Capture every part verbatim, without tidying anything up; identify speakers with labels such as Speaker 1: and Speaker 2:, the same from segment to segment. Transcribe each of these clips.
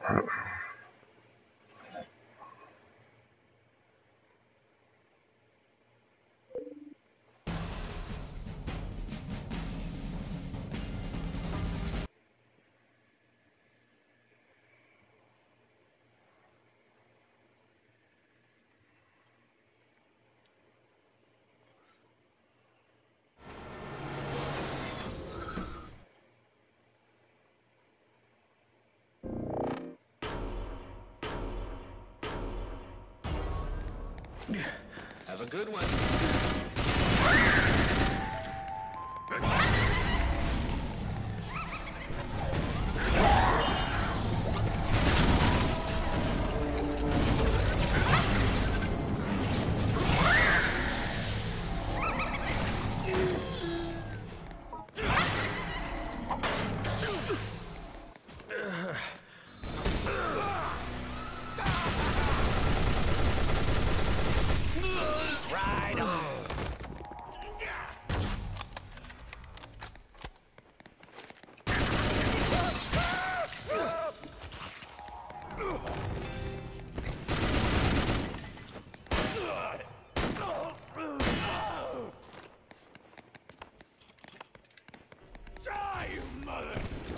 Speaker 1: Have a good one. Right on. Die, you mother!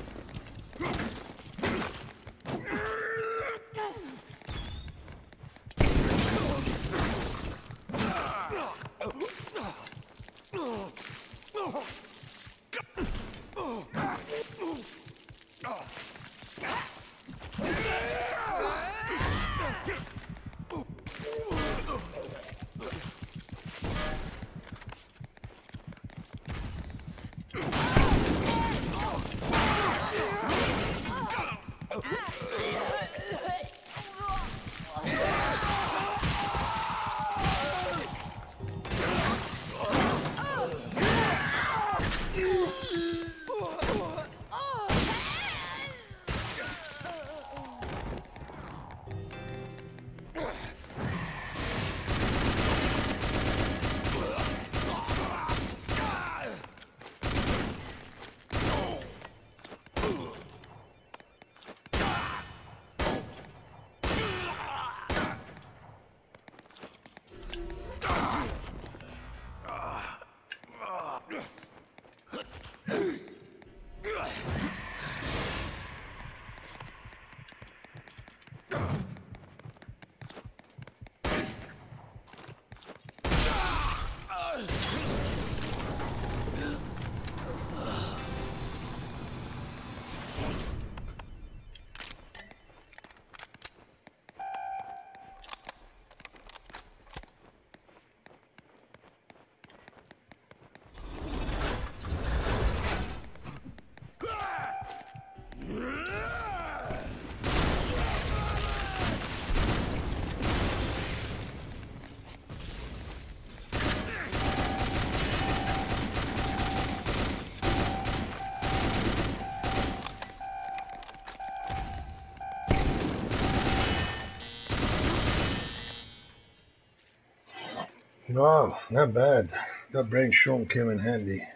Speaker 2: Wow, not bad. That brain shroom came in handy.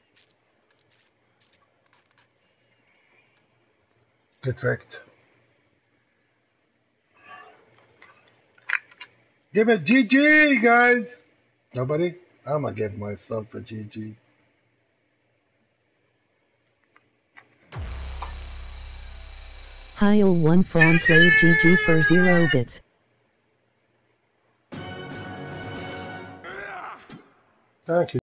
Speaker 2: Get wrecked. Give it G G, guys! Nobody? I'm gonna give myself a G G.
Speaker 3: Heil one from play G G for zero bits.
Speaker 2: Thank you.